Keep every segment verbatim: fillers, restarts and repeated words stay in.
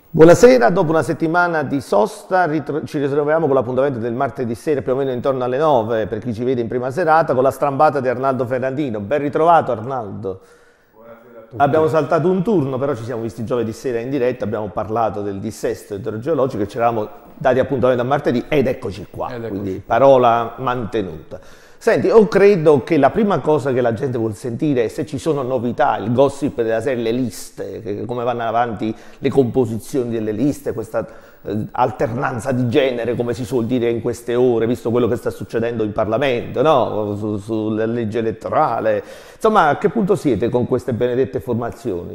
Buonasera, dopo una settimana di sosta ritro- ci ritroviamo con l'appuntamento del martedì sera più o meno intorno alle nove per chi ci vede in prima serata con la strambata di Arnaldo Ferrandino. Ben ritrovato Arnaldo. Buonasera a tutti. Abbiamo saltato un turno, però ci siamo visti giovedì sera in diretta, abbiamo parlato del dissesto idrogeologico e ci eravamo dati appuntamento a martedì ed eccoci qua, Ed eccoci quindi qua. parola mantenuta. Senti, io credo che la prima cosa che la gente vuol sentire è se ci sono novità, il gossip della serie, le liste, che- come vanno avanti le composizioni delle liste, questa eh, alternanza di genere, come si suol dire in queste ore, visto quello che sta succedendo in Parlamento, no? Su- sulla legge elettorale. Insomma, a che punto siete con queste benedette formazioni?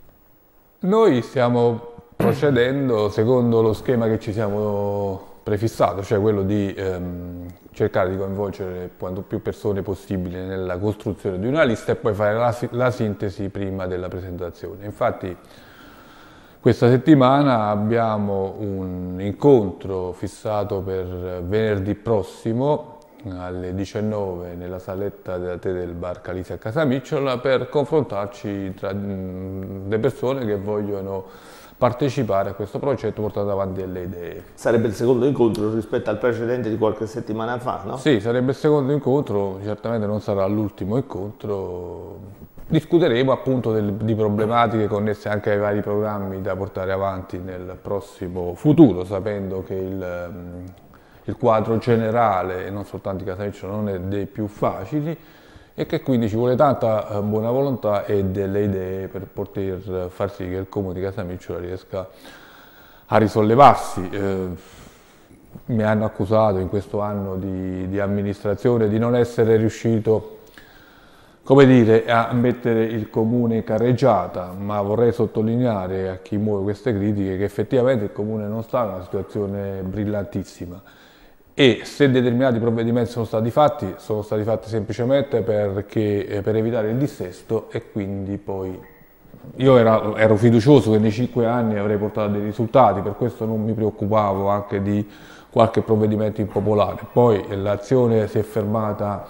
Noi stiamo procedendo secondo lo schema che ci siamo prefissato, cioè quello di ehm, cercare di coinvolgere quanto più persone possibile nella costruzione di una lista e poi fare la, si- la sintesi prima della presentazione. Infatti questa settimana abbiamo un incontro fissato per venerdì prossimo alle diciannove nella saletta della tè del bar Calisi a Casamicciola per confrontarci tra mm, le persone che vogliono partecipare a questo progetto portando avanti delle idee. Sarebbe il secondo incontro rispetto al precedente di qualche settimana fa, no? Sì, sarebbe il secondo incontro, certamente non sarà l'ultimo incontro. Discuteremo appunto del- di problematiche connesse anche ai vari programmi da portare avanti nel prossimo futuro, sapendo che il, ehm, il quadro generale, e non soltanto di Casamicciola, non è dei più facili e che quindi ci vuole tanta eh, buona volontà e delle idee per poter far sì che il comune di Casamicciola riesca a risollevarsi. Eh, mi hanno accusato in questo anno di, di amministrazione di non essere riuscito, come dire, a mettere il comune in carreggiata, ma vorrei sottolineare a chi muove queste critiche che effettivamente il comune non sta in una situazione brillantissima e se determinati provvedimenti sono stati fatti, sono stati fatti semplicemente perché, eh, per evitare il dissesto e quindi poi io era- ero fiducioso che nei cinque anni avrei portato dei risultati, per questo non mi preoccupavo anche di qualche provvedimento impopolare. Poi eh, l'azione si è fermata,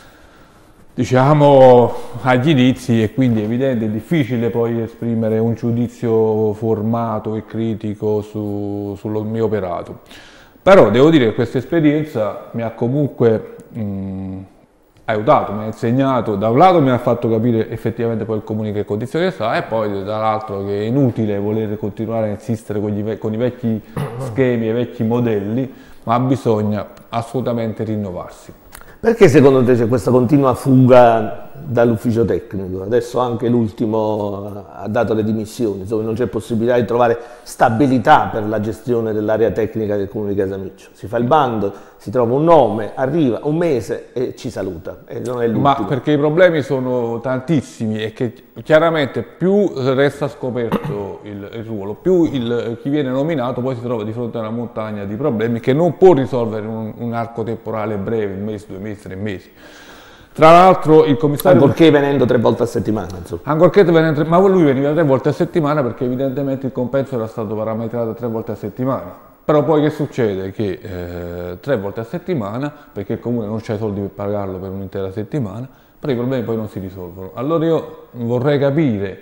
diciamo, agli inizi e quindi è evidente, è difficile poi esprimere un giudizio formato e critico su- sul mio operato. Però devo dire che questa esperienza mi ha comunque mh, aiutato, mi ha insegnato, da un lato mi ha fatto capire effettivamente poi il comune in che condizioni sta e poi dall'altro che è inutile voler continuare a insistere con, gli ve- con i vecchi schemi e i vecchi modelli, ma bisogna assolutamente rinnovarsi. Perché secondo te c'è questa continua fuga dall'ufficio tecnico? Adesso anche l'ultimo ha dato le dimissioni, insomma non c'è possibilità di trovare stabilità per la gestione dell'area tecnica del comune di Casamicciola. Si fa il bando, si trova un nome, arriva un mese e ci saluta, e non è Ma l'ultimo. perché i problemi sono tantissimi e che chiaramente più resta scoperto il, il ruolo, più il- chi viene nominato poi si trova di fronte a una montagna di problemi che non può risolvere in un, un arco temporale breve, un mese, due mesi, tre mesi. Tra l'altro il commissario... Ancorché venendo tre volte a settimana, insomma. Ancorché veniva tre- ma lui veniva tre volte a settimana perché evidentemente il compenso era stato parametrato tre volte a settimana. Però poi che succede? Che eh, tre volte a settimana, perché il comune non c'ha i soldi per pagarlo per un'intera settimana, però i problemi poi non si risolvono. Allora io vorrei capire,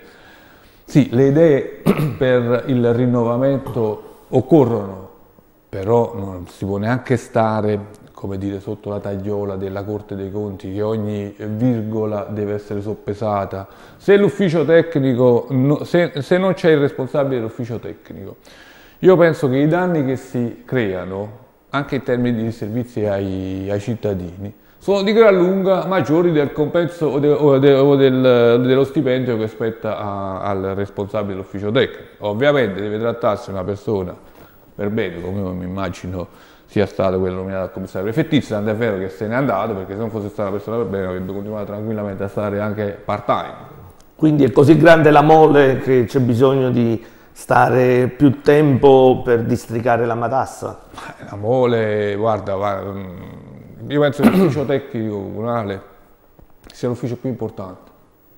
sì, le idee per il rinnovamento occorrono, però non si può neanche stare, come dire, sotto la tagliola della Corte dei Conti, che ogni virgola deve essere soppesata. Se l'ufficio tecnico, no- se, se non c'è il responsabile dell'ufficio tecnico, io penso che i danni che si creano, anche in termini di servizi ai, ai cittadini, sono di gran lunga maggiori del compenso o, de- o de- o del- dello stipendio che spetta a- al responsabile dell'ufficio tecnico. Ovviamente deve trattarsi una persona per bene, come io mi immagino sia stato quello nominato al commissario prefettizio, tanto è vero che se n'è andato, perché se non fosse stata una persona per bene avrebbe continuato tranquillamente a stare anche part-time. Quindi è così grande la mole che c'è bisogno di stare più tempo per districare la matassa. La mole, guarda, va- io penso che l'ufficio tecnico comunale sia l'ufficio più importante,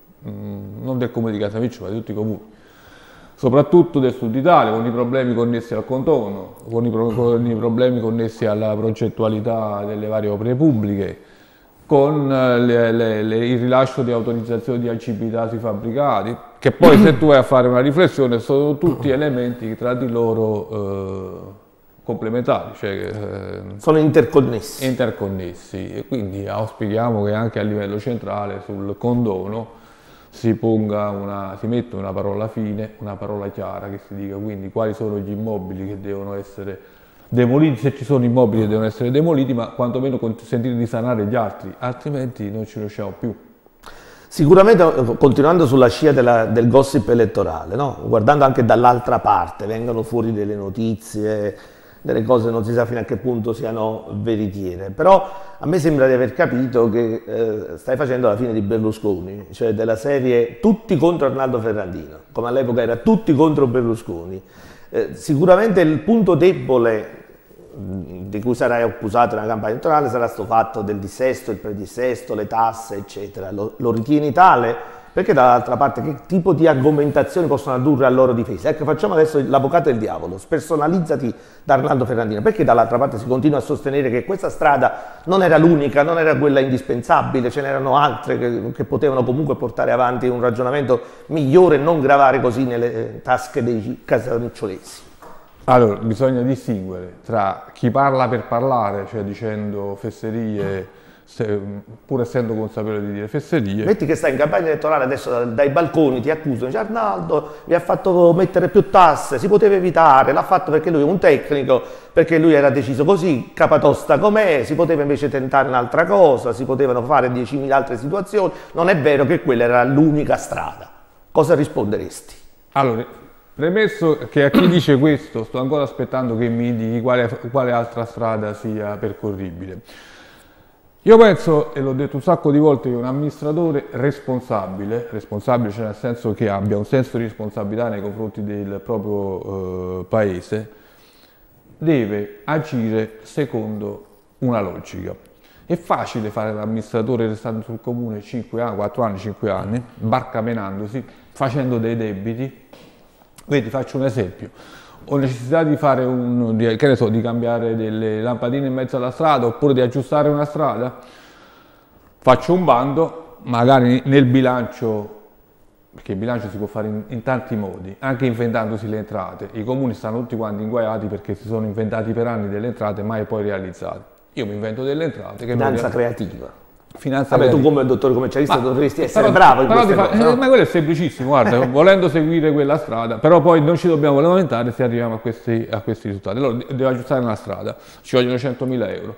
mm, non del comune di Casamicciola, ma di tutti i comuni, soprattutto del sud Italia, con i problemi connessi al contorno, con i, pro- con i problemi connessi alla progettualità delle varie opere pubbliche. con le, le, le, il rilascio di autorizzazioni di agibilità sui fabbricati, che poi se tu vai a fare una riflessione sono tutti elementi tra di loro eh, complementari, cioè eh, sono interconnessi. interconnessi e quindi auspichiamo che anche a livello centrale sul condono si ponga una, si metta una parola fine, una parola chiara, che si dica quindi quali sono gli immobili che devono essere demoliti, se ci sono immobili che devono essere demoliti, ma quantomeno consentire di sanare gli altri, altrimenti non ci riusciamo più. Sicuramente, continuando sulla scia della, del gossip elettorale, no? Guardando anche dall'altra parte, vengono fuori delle notizie, delle cose non si sa fino a che punto siano veritiere, però a me sembra di aver capito che eh, stai facendo la fine di Berlusconi, cioè della serie tutti contro Arnaldo Ferrandino, come all'epoca era tutti contro Berlusconi. Eh, sicuramente il punto debole di cui sarai accusato nella campagna elettorale sarà questo fatto del dissesto, il predissesto, le tasse, eccetera. Lo, lo ritieni tale? Perché dall'altra parte che tipo di argomentazioni possono addurre a loro difesa? Ecco, facciamo adesso l'avvocato del diavolo, spersonalizzati da Arnaldo Ferrandino. Perché dall'altra parte si continua a sostenere che questa strada non era l'unica, non era quella indispensabile, ce n'erano altre che, che potevano comunque portare avanti un ragionamento migliore e non gravare così nelle tasche dei casanicciolesi? Allora, bisogna distinguere tra chi parla per parlare, cioè dicendo fesserie, se, pur essendo consapevole di dire fesserie. Metti che stai in campagna elettorale adesso dai balconi, ti accusano, dice Arnaldo vi ha fatto mettere più tasse, si poteva evitare, l'ha fatto perché lui è un tecnico, perché lui era deciso così, capatosta com'è, si poteva invece tentare un'altra cosa, si potevano fare diecimila altre situazioni, non è vero che quella era l'unica strada. Cosa risponderesti? Allora, premesso che a chi dice questo sto ancora aspettando che mi indichi quale, quale altra strada sia percorribile. Io penso, e l'ho detto un sacco di volte, che un amministratore responsabile, responsabile cioè nel senso che abbia un senso di responsabilità nei confronti del proprio eh, paese, deve agire secondo una logica. È facile fare l'amministratore restando sul comune cinque anni, quattro anni, cinque anni, barcamenandosi, facendo dei debiti. Vedi, faccio un esempio. Ho necessità di fare un, di, che ne so, di cambiare delle lampadine in mezzo alla strada oppure di aggiustare una strada, faccio un bando, magari nel bilancio, perché il bilancio si può fare in, in tanti modi, anche inventandosi le entrate. I comuni stanno tutti quanti inguaiati perché si sono inventati per anni delle entrate mai poi realizzate. Io mi invento delle entrate che Finanza creativa. Finanza Vabbè, creativa. tu come dottore commercialista ma, dovresti essere però, bravo in però queste fa, cose, no? eh, ma quello è semplicissimo, guarda, volendo seguire quella strada, però poi non ci dobbiamo lamentare se arriviamo a questi, a questi risultati. Allora, devo aggiustare una strada, ci vogliono centomila euro.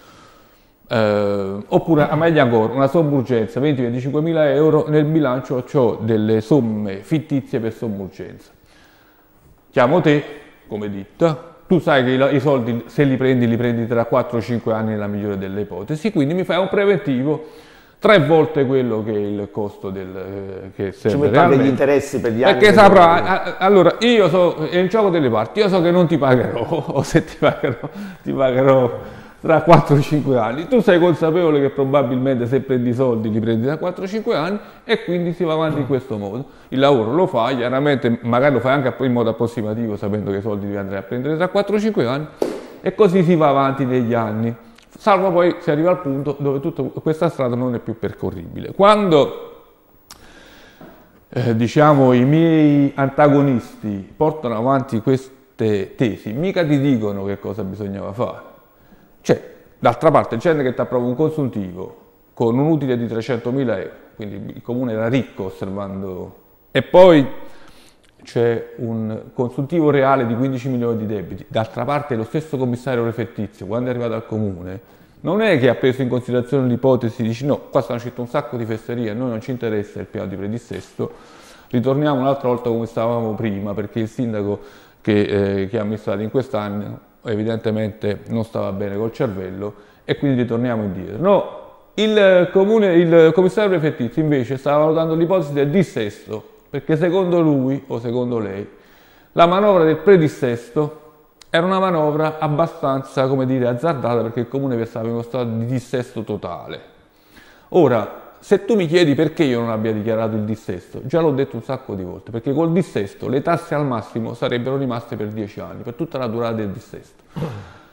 Eh, oppure, a meglio ancora, una sommergenza, venti venticinquemila euro, nel bilancio ho delle somme fittizie per sommergenza. Chiamo te, come ditta, tu sai che i soldi, se li prendi, li prendi tra quattro cinque anni nella migliore delle ipotesi, quindi mi fai un preventivo tre volte quello che è il costo del, eh, che serve. Ci metto anche gli interessi per gli anni. Perché saprà, allora, io so, è il gioco delle parti, io so che non ti pagherò, o se ti pagherò, ti pagherò tra quattro cinque anni. Tu sei consapevole che probabilmente se prendi i soldi li prendi da quattro cinque anni e quindi si va avanti in questo modo. Il lavoro lo fai, chiaramente magari lo fai anche in modo approssimativo sapendo che i soldi devi andare a prendere tra quattro cinque anni e così si va avanti negli anni, salvo poi si arriva al punto dove tutta questa strada non è più percorribile. Quando eh, diciamo i miei antagonisti portano avanti queste tesi, mica ti dicono che cosa bisognava fare. Cioè, d'altra parte, gente che ti approva un consuntivo con un utile di trecentomila euro, quindi il comune era ricco osservando, e poi c'è un consuntivo reale di quindici milioni di debiti. D'altra parte, lo stesso commissario prefettizio, quando è arrivato al comune, non è che ha preso in considerazione l'ipotesi, dice no, qua stanno uscendo un sacco di fesserie, a noi non ci interessa il piano di predissesto, ritorniamo un'altra volta come stavamo prima, perché il sindaco che, eh, che ha amministrato in quest'anno evidentemente non stava bene col cervello e quindi ritorniamo indietro. No, il, comune, il commissario prefettizio invece stava valutando l'ipotesi del dissesto, perché secondo lui o secondo lei la manovra del predissesto era una manovra abbastanza, come dire, azzardata perché il comune versava in uno stato di dissesto totale. Ora, se tu mi chiedi perché io non abbia dichiarato il dissesto, già l'ho detto un sacco di volte, perché col dissesto le tasse al massimo sarebbero rimaste per dieci anni, per tutta la durata del dissesto.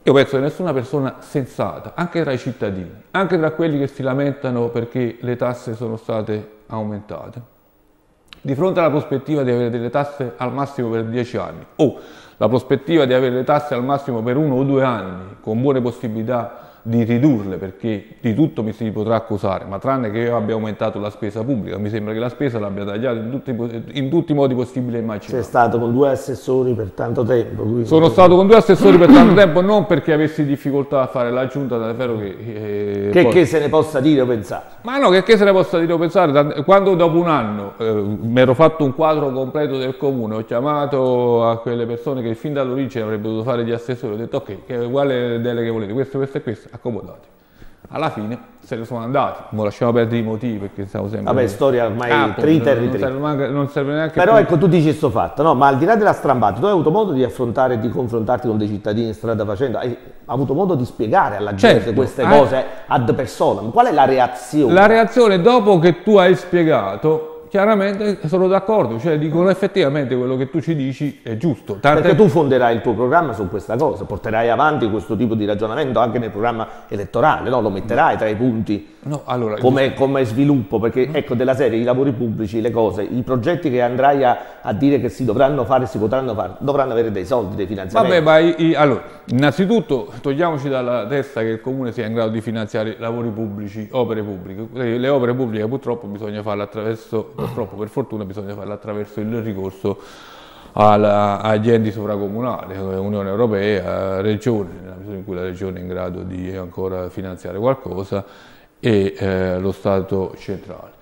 Io penso che nessuna persona sensata, anche tra i cittadini, anche tra quelli che si lamentano perché le tasse sono state aumentate, di fronte alla prospettiva di avere delle tasse al massimo per dieci anni o la prospettiva di avere le tasse al massimo per uno o due anni, con buone possibilità di ridurle, perché di tutto mi si potrà accusare, ma tranne che io abbia aumentato la spesa pubblica, mi sembra che la spesa l'abbia tagliata in tutti, in tutti i modi possibili e immaginabili. Sei stato con due assessori per tanto tempo. Quindi... Sono stato con due assessori per tanto tempo, non perché avessi difficoltà a fare la giunta, davvero che... Eh, che, poi... che se ne possa dire o pensare. Ma no, che, che se ne possa dire o pensare, quando dopo un anno eh, mi ero fatto un quadro completo del comune, ho chiamato a quelle persone che fin dall'origine avrebbero dovuto fare gli assessori, ho detto ok, che, quale deleghe volete, questo, questo e questo, accomodati. Alla fine se ne sono andati, non lasciamo perdere i motivi perché stiamo sempre... Vabbè, storia ormai ah, trita e non, ritrita. non, serve, non serve neanche Però più. Ecco, tu dici questo fatto, no? Ma al di là della strambata, tu hai avuto modo di affrontare e di confrontarti con dei cittadini in strada facendo, hai avuto modo di spiegare alla gente certo, queste hai... cose ad personam. Qual è la reazione? La reazione dopo che tu hai spiegato... Chiaramente sono d'accordo, cioè dicono effettivamente quello che tu ci dici è giusto. Tant'è... Perché tu fonderai il tuo programma su questa cosa, porterai avanti questo tipo di ragionamento anche nel programma elettorale, no? Lo metterai tra i punti no, allora, come, come sviluppo, perché ecco della serie i lavori pubblici, le cose, i progetti che andrai a, a dire che si dovranno fare, si potranno fare, dovranno avere dei soldi, dei finanziamenti. Vabbè, ma i, i, allora, innanzitutto togliamoci dalla testa che il comune sia in grado di finanziare lavori pubblici, opere pubbliche. Le opere pubbliche purtroppo bisogna farle attraverso... Purtroppo, per fortuna, bisogna farlo attraverso il ricorso alla, agli enti sovracomunali, Unione Europea, Regione, nella misura in cui la Regione è in grado di ancora finanziare qualcosa, e eh, lo Stato centrale.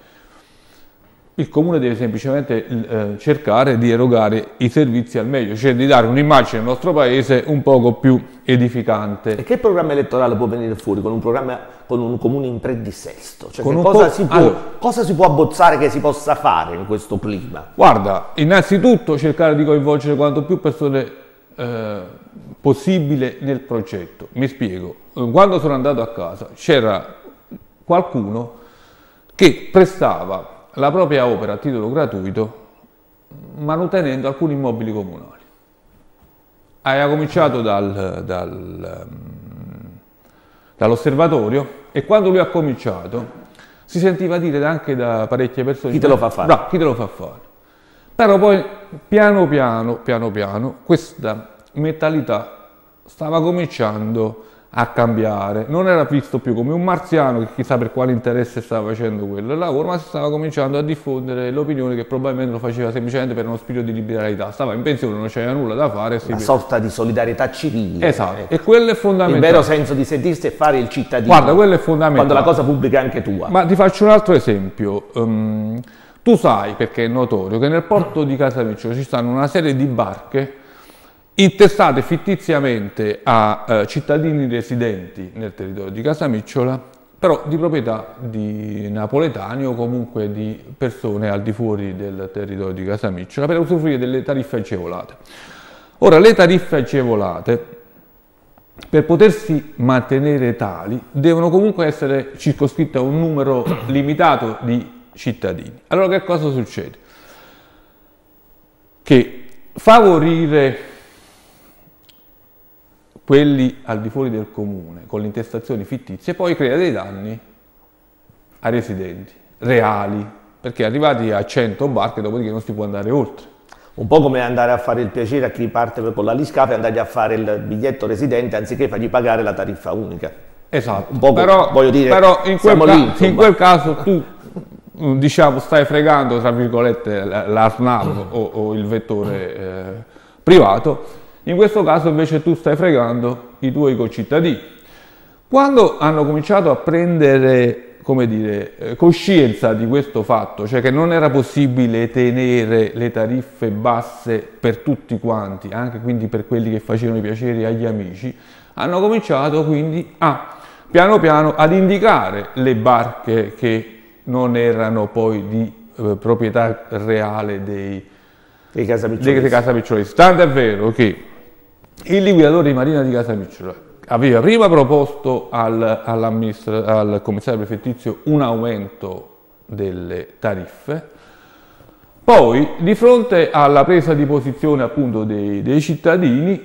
Il Comune deve semplicemente eh, cercare di erogare i servizi al meglio, cioè di dare un'immagine al nostro Paese un poco più edificante. E che programma elettorale può venire fuori con un programma, con un comune in predissesto? Cioè, Con cosa, si può, allora, cosa si può abbozzare che si possa fare in questo clima? Guarda, innanzitutto cercare di coinvolgere quanto più persone eh, possibile nel progetto. Mi spiego. Quando sono andato a casa c'era qualcuno che prestava la propria opera a titolo gratuito manutenendo alcuni immobili comunali. Aveva cominciato dal, dal, dall'osservatorio e quando lui ha cominciato si sentiva dire anche da parecchie persone chi te lo fa fare? Bravo, chi te lo fa fare? Però poi piano piano, piano piano questa mentalità stava cominciando a cambiare, non era visto più come un marziano che chissà per quale interesse stava facendo quello lavoro, ma si stava cominciando a diffondere l'opinione che probabilmente lo faceva semplicemente per uno spirito di liberalità, stava in pensione, non c'era nulla da fare. Una sorta di solidarietà civile. Esatto, ecco. E quello è fondamentale. Il vero senso di sentirsi e fare il cittadino. Guarda, quello è fondamentale. Quando la cosa pubblica è anche tua. Ma ti faccio un altro esempio. Um, tu sai, perché è notorio, che nel porto di Casamicciola ci stanno una serie di barche intestate fittiziamente a eh, cittadini residenti nel territorio di Casamicciola, però di proprietà di napoletani o comunque di persone al di fuori del territorio di Casamicciola per usufruire delle tariffe agevolate. Ora, le tariffe agevolate, per potersi mantenere tali, devono comunque essere circoscritte a un numero limitato di cittadini. Allora che cosa succede? Che favorire quelli al di fuori del comune con le intestazioni fittizie poi crea dei danni ai residenti reali, perché arrivati a cento barche dopodiché non si può andare oltre. Un po' come andare a fare il piacere a chi parte con l'Aliscape e andare a fare il biglietto residente anziché fargli pagare la tariffa unica. Esatto, un po' però, voglio dire, però in, quel lì, in quel caso tu diciamo stai fregando tra virgolette l'ARNAV o, o il vettore eh, privato. In questo caso invece tu stai fregando i tuoi concittadini. Quando hanno cominciato a prendere, come dire, coscienza di questo fatto, cioè che non era possibile tenere le tariffe basse per tutti quanti, anche quindi per quelli che facevano i piaceri agli amici, hanno cominciato quindi a, piano piano, ad indicare le barche che non erano poi di eh, proprietà reale dei, dei casapicciolesi. casapicciolesi. Tanto è vero che il liquidatore di Marina di Casamicciola aveva prima proposto al, al commissario prefettizio un aumento delle tariffe, poi di fronte alla presa di posizione appunto dei, dei cittadini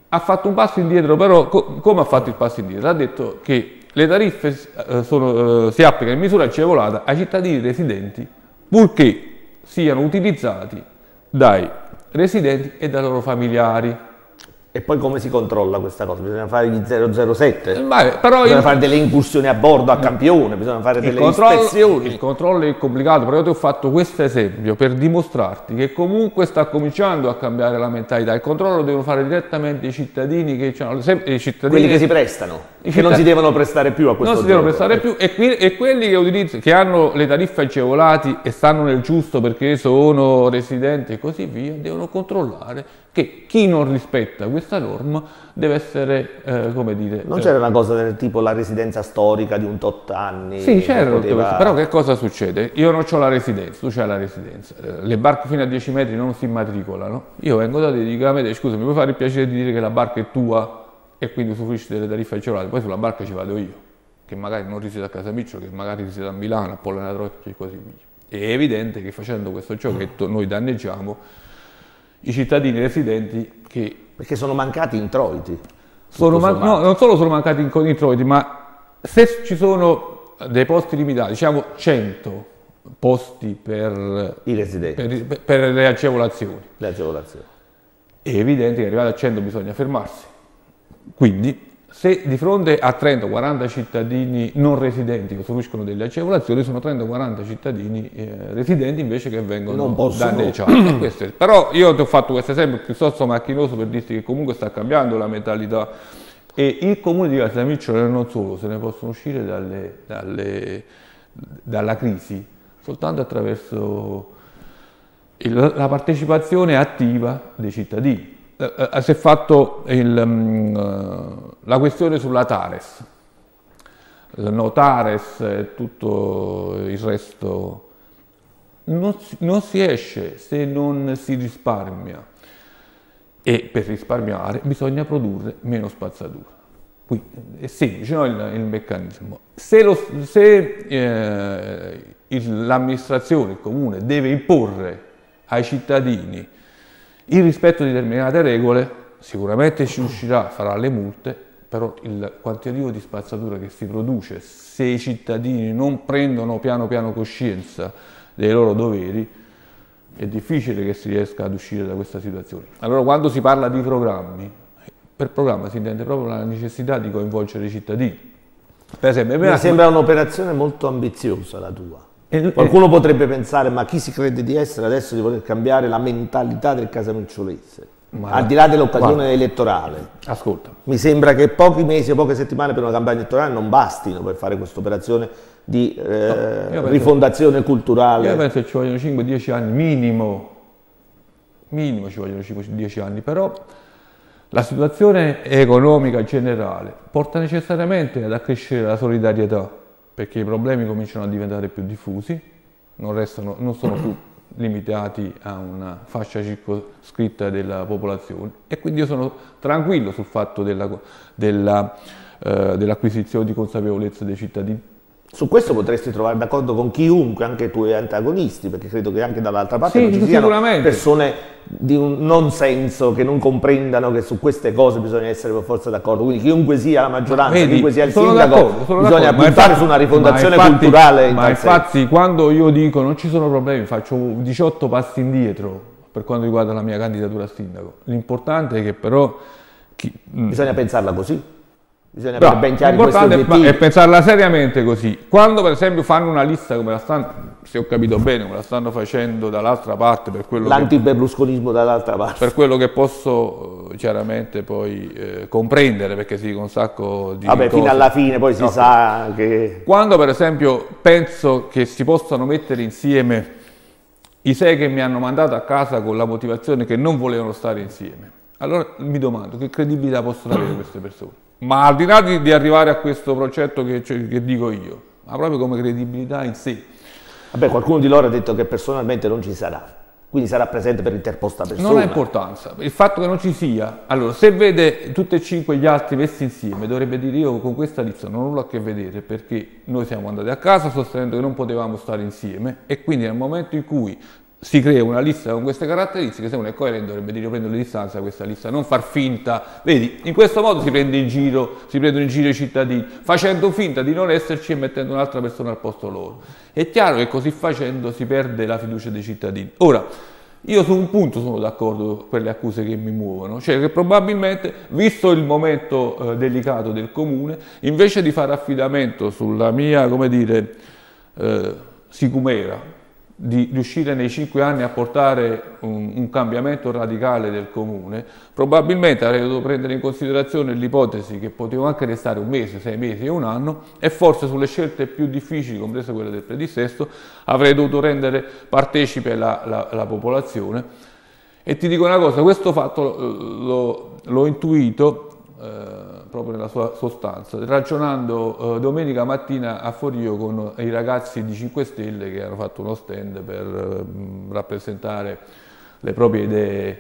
ha fatto un passo indietro, però co come ha fatto il passo indietro? Ha detto che le tariffe eh, sono, eh, si applicano in misura agevolata ai cittadini residenti purché siano utilizzati dai residenti e dai loro familiari. E poi come si controlla questa cosa? Bisogna fare gli zero zero sette? Ma, però bisogna il, fare delle incursioni a bordo, a campione, bisogna fare delle ispezioni. Il controllo è complicato, però io ti ho fatto questo esempio per dimostrarti che comunque sta cominciando a cambiare la mentalità. Il controllo lo devono fare direttamente i cittadini che hanno i cittadini, quelli che si prestano, che non si devono prestare più a questo non si gioco. devono prestare più e, qui, e quelli che utilizzano, che hanno le tariffe agevolati e stanno nel giusto perché sono residenti e così via, devono controllare che chi non rispetta questa norma deve essere, eh, come dire... Non c'era eh, una cosa del tipo la residenza storica di un tot anni? Sì, c'era, poteva... però che cosa succede? Io non ho la residenza, tu c'hai la residenza, le barche fino a dieci metri non si immatricolano, io vengo da te e dico a me, scusa, mi puoi fare il piacere di dire che la barca è tua e quindi usufruisci delle tariffe agevolate, poi sulla barca ci vado io, che magari non risiede a Casamicciola, che magari risiede a Milano, a Pollena Trocchia e così via. È evidente che facendo questo giochetto noi danneggiamo i cittadini residenti che... Perché sono mancati introiti. Sono man no, non solo sono mancati introiti, ma se ci sono dei posti limitati, diciamo cento posti per i residenti, per, per le agevolazioni. Le agevolazioni. È evidente che arrivati a cento bisogna fermarsi. Quindi, se di fronte a trenta quaranta cittadini non residenti che usufruiscono delle agevolazioni, sono trenta quaranta cittadini eh, residenti invece che vengono danneggiati. Questo però io ti ho fatto questo esempio piuttosto macchinoso per dirti che comunque sta cambiando la mentalità e il comune di Casamicciola non solo, se ne possono uscire dalle, dalle, dalla crisi soltanto attraverso il, la partecipazione attiva dei cittadini. Uh, si è fatto il, um, la questione sulla Tares, la no Tares e tutto il resto, non si, non si esce se non si risparmia e per risparmiare bisogna produrre meno spazzatura. Qui è semplice, no, il, il meccanismo. Se, se eh, l'amministrazione, il comune, deve imporre ai cittadini il rispetto di determinate regole, sicuramente ci riuscirà, farà le multe, però il quantitativo di spazzatura che si produce, se i cittadini non prendono piano piano coscienza dei loro doveri, è difficile che si riesca ad uscire da questa situazione. Allora, quando si parla di programmi, per programma si intende proprio la necessità di coinvolgere i cittadini. Per esempio, mi sembra un'operazione molto ambiziosa la tua. Qualcuno potrebbe pensare, ma chi si crede di essere adesso di voler cambiare la mentalità del casamicciolese? Ma al di là dell'occasione elettorale. Ascolta. Mi sembra che pochi mesi o poche settimane per una campagna elettorale non bastino per fare questa operazione di eh, no, rifondazione culturale. Io penso che ci vogliono cinque dieci anni, minimo, minimo ci vogliono cinque dieci anni, però la situazione economica generale porta necessariamente ad accrescere la solidarietà, perché i problemi cominciano a diventare più diffusi, non, restano, non sono più limitati a una fascia circoscritta della popolazione e quindi io sono tranquillo sul fatto dell'acquisizione della, eh, dell'acquisizione di consapevolezza dei cittadini. Su questo potresti trovare d'accordo con chiunque, anche i tuoi antagonisti, perché credo che anche dall'altra parte sì, non ci siano persone di un non senso che non comprendano che su queste cose bisogna essere per forza d'accordo. Quindi chiunque sia la maggioranza, vedi, chiunque sia il sindaco, bisogna puntare su una rifondazione ma infatti, culturale. In ma infatti senso. Quando io dico non ci sono problemi, faccio diciotto passi indietro per quanto riguarda la mia candidatura a sindaco. L'importante è che però... Chi, bisogna pensarla così. Bisogna no, avere ben chiari questi obiettivi. È pensarla seriamente così. Quando per esempio fanno una lista come la stanno, se ho capito bene, come la stanno facendo dall'altra parte, per quello l'antiberlusconismo dall'altra parte. Per quello che posso chiaramente poi eh, comprendere, perché si dice un sacco di Vabbè, cose. Fino alla fine poi si no, sa che... Quando per esempio penso che si possano mettere insieme i sei che mi hanno mandato a casa con la motivazione che non volevano stare insieme, allora mi domando che credibilità possono avere queste persone. Ma al di là di, di arrivare a questo progetto che, cioè, che dico io, ma proprio come credibilità in sé. Vabbè, qualcuno di loro ha detto che personalmente non ci sarà, quindi sarà presente per interposta persona. Non ha importanza, il fatto che non ci sia, allora se vede tutti e cinque gli altri messi insieme, dovrebbe dire io con questa lista non ho nulla a che vedere perché noi siamo andati a casa sostenendo che non potevamo stare insieme e quindi nel momento in cui si crea una lista con queste caratteristiche, se uno è coerente dovrebbe dire io prendo le distanze da questa lista, non far finta, vedi, in questo modo si prende in giro, si prendono in giro i cittadini, facendo finta di non esserci e mettendo un'altra persona al posto loro. È chiaro che così facendo si perde la fiducia dei cittadini. Ora, io su un punto sono d'accordo per le accuse che mi muovono, cioè che probabilmente, visto il momento eh, delicato del comune, invece di fare affidamento sulla mia, come dire, eh, sicumera, di riuscire nei cinque anni a portare un, un cambiamento radicale del comune, probabilmente avrei dovuto prendere in considerazione l'ipotesi che potevo anche restare un mese, sei mesi e un anno, e forse sulle scelte più difficili, comprese quelle del predissesto, avrei dovuto rendere partecipe la, la, la popolazione. E ti dico una cosa, questo fatto l'ho intuito eh, proprio nella sua sostanza, ragionando eh, domenica mattina a Forio con i ragazzi di cinque Stelle che hanno fatto uno stand per eh, rappresentare le proprie idee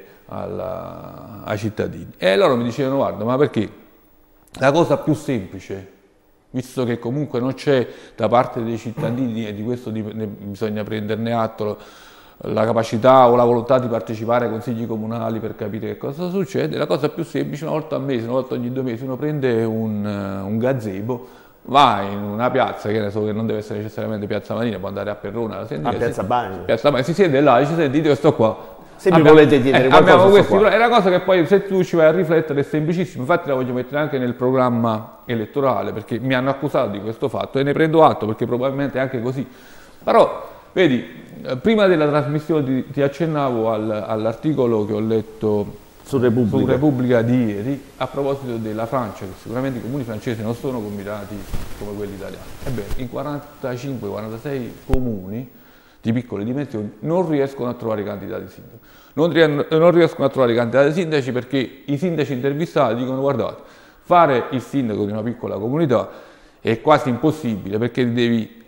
alla, ai cittadini. E loro mi dicevano, guarda, ma perché la cosa più semplice, visto che comunque non c'è da parte dei cittadini, e di questo bisogna prenderne atto, la capacità o la volontà di partecipare ai consigli comunali per capire che cosa succede, la cosa più semplice, una volta al mese, una volta ogni due mesi, uno prende un, un gazebo, va in una piazza, che ne so, che non deve essere necessariamente Piazza Marina, può andare a Perrona, a Piazza Bagno, Piazza Bagno, si siede là e ci sentite, io sto qua. Se mi volete chiedere eh, qualcosa questi, qua. è una cosa che poi se tu ci vai a riflettere è semplicissimo, infatti la voglio mettere anche nel programma elettorale, perché mi hanno accusato di questo fatto e ne prendo atto, perché probabilmente è anche così. Però, vedi, prima della trasmissione ti, ti accennavo al, all'articolo che ho letto su Repubblica. su Repubblica di ieri, a proposito della Francia, che sicuramente i comuni francesi non sono combinati come quelli italiani. Ebbene, in quarantacinque quarantasei comuni di piccole dimensioni non riescono a trovare i candidati sindaci. Non, non riescono a trovare i candidati sindaci perché i sindaci intervistati dicono, guardate, fare il sindaco di una piccola comunità è quasi impossibile perché ti devi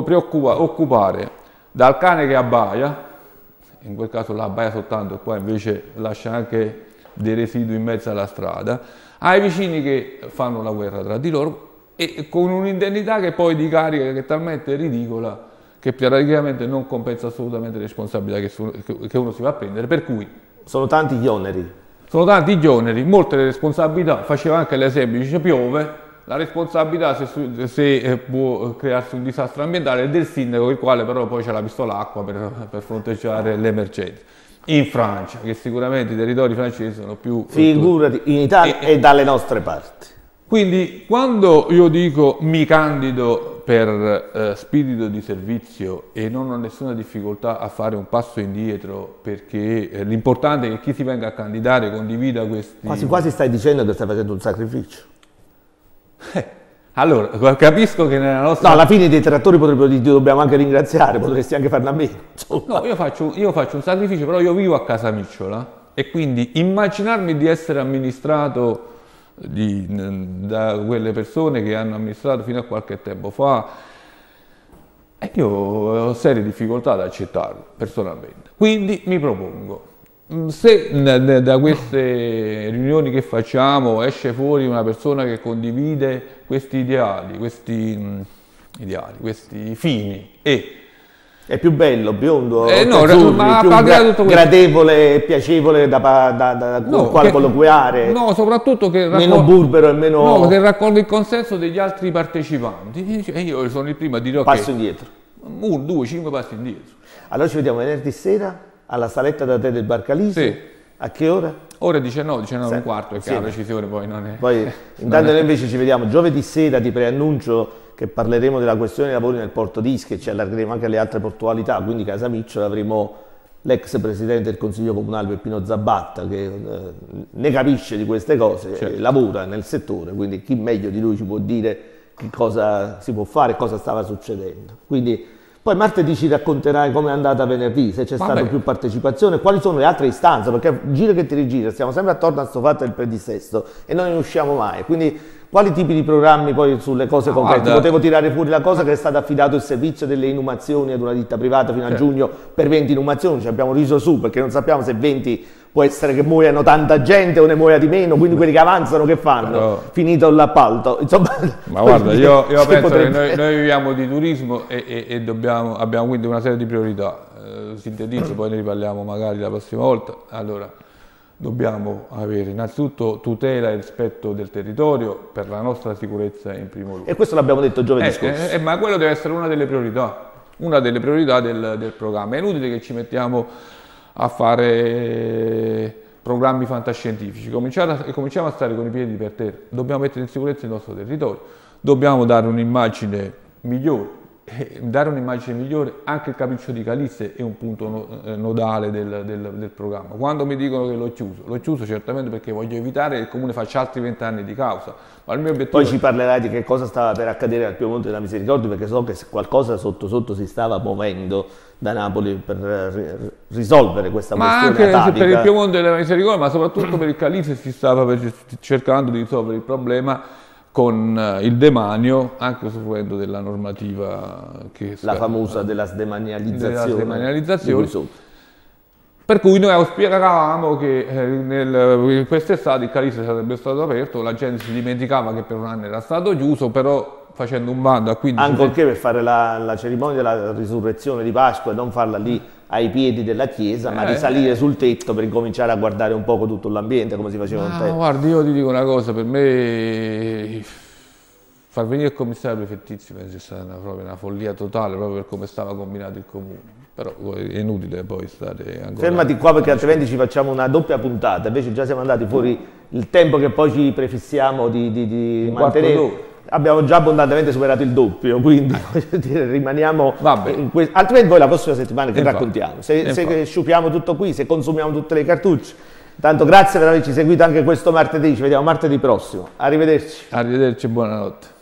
occupare dal cane che abbaia, in quel caso là abbaia soltanto e poi invece lascia anche dei residui in mezzo alla strada, ai vicini che fanno la guerra tra di loro e con un'indennità che poi di carica che è talmente ridicola che praticamente non compensa assolutamente le responsabilità che, su, che uno si va a prendere, per cui sono tanti gli oneri. Sono tanti gli oneri, molte le responsabilità, faceva anche l'esempio, dice piove, la responsabilità se, se può crearsi un disastro ambientale è del sindaco, il quale però poi c'è la pistola acqua per, per fronteggiare le emergenze. In Francia, che sicuramente i territori francesi sono più... Figurati, in Italia e, e dalle nostre parti. Quindi quando io dico mi candido per eh, spirito di servizio e non ho nessuna difficoltà a fare un passo indietro, perché eh, l'importante è che chi si venga a candidare condivida questi... Quasi quasi stai dicendo che stai facendo un sacrificio. Eh, allora, capisco che nella nostra... No, alla fine i detrattori potrebbero dire dobbiamo anche ringraziare, potresti anche farla a me. No, io faccio, io faccio un sacrificio, però io vivo a Casamicciola e quindi immaginarmi di essere amministrato di, da quelle persone che hanno amministrato fino a qualche tempo fa, e io ho serie difficoltà ad accettarlo personalmente. Quindi mi propongo, se da queste riunioni che facciamo esce fuori una persona che condivide questi ideali, questi ideali, questi fini e è più bello, biondo, eh no, azzurri, ma più gra tutto gradevole e piacevole da, da, da, da no, quale che, colloquiare, no, soprattutto che meno burbero e meno... No, che raccolga il consenso degli altri partecipanti. E io sono il primo a dire ok. Passo indietro. Uno, due, cinque passi indietro. Allora ci vediamo venerdì sera alla saletta da te del Barcalise. Sì. A che ora? Ora diciannove, diciannove e un quarto, perché sì. la precisione poi non è... Poi, intanto noi invece ci vediamo giovedì sera, ti preannuncio che parleremo della questione dei lavori nel Porto d'Ischia e ci allargheremo anche alle altre portualità, quindi Casamicciola avremo l'ex presidente del Consiglio Comunale Peppino Zabatta che eh, ne capisce di queste cose, certo. E lavora nel settore, quindi chi meglio di lui ci può dire che cosa si può fare e cosa stava succedendo. Quindi, poi martedì ci racconterai come è andata venerdì, se c'è stata più partecipazione, quali sono le altre istanze, perché gira che ti rigira, stiamo sempre attorno a questo fatto del predissesto e non ne usciamo mai. Quindi quali tipi di programmi poi sulle cose ah, concrete? Guarda. Potevo tirare fuori la cosa che è stato affidato il servizio delle inumazioni ad una ditta privata fino a certo. giugno per venti inumazioni, ci abbiamo riso su perché non sappiamo se venti può essere che muoiano tanta gente o ne muoia di meno, quindi quelli che avanzano che fanno? Però, finito l'appalto. Insomma, ma guarda, io, io penso potrebbe... che noi, noi viviamo di turismo e, e, e dobbiamo, abbiamo quindi una serie di priorità. eh, sintetizzo, poi ne riparliamo magari la prossima volta. Allora, dobbiamo avere innanzitutto tutela e rispetto del territorio per la nostra sicurezza in primo luogo. E questo l'abbiamo detto giovedì eh, scorso. Eh, ma quello deve essere una delle priorità, una delle priorità del, del programma. È inutile che ci mettiamo a fare programmi fantascientifici, cominciamo a, cominciamo a stare con i piedi per terra, dobbiamo mettere in sicurezza il nostro territorio, dobbiamo dare un'immagine migliore. Dare un'immagine migliore, anche il Capriccio di Calisse è un punto no, eh, nodale del, del, del programma. Quando mi dicono che l'ho chiuso, l'ho chiuso certamente perché voglio evitare che il Comune faccia altri vent'anni di causa. Ma il mio obiettivo Poi ci parlerai di che cosa stava per accadere al Piemonte della Misericordia, perché so che qualcosa sotto sotto si stava muovendo da Napoli per risolvere questa ma questione anche atavica. per il Piemonte della Misericordia, ma soprattutto per il Calisse si stava per, cercando di risolvere il problema con il demanio, anche usufruendo della normativa che la famosa della sdemanializzazione, della sdemanializzazione. Per cui noi auspicavamo che eh, nel, quest'estate il Calisse sarebbe stato aperto, la gente si dimenticava che per un anno era stato chiuso, però facendo un bando a quindici... Ancorché per fare la, la cerimonia della risurrezione di Pasqua e non farla lì ai piedi della chiesa, ma eh, risalire sul tetto per incominciare a guardare un poco tutto l'ambiente come si faceva un tempo. Guardi, io ti dico una cosa, per me far venire il commissario prefettizio penso sia stata una, proprio una follia totale, proprio per come stava combinato il comune. Però è inutile poi stare ancora... Fermati qua perché altrimenti ci facciamo una doppia puntata, invece già siamo andati fuori il tempo che poi ci prefissiamo di, di, di mantenere. Abbiamo già abbondantemente superato il doppio, quindi voglio dire, rimaniamo in questo. Altrimenti poi la prossima settimana che infatti, raccontiamo, se, se sciupiamo tutto qui, se consumiamo tutte le cartucce. Tanto grazie per averci seguito anche questo martedì, ci vediamo martedì prossimo, arrivederci. Arrivederci e buonanotte.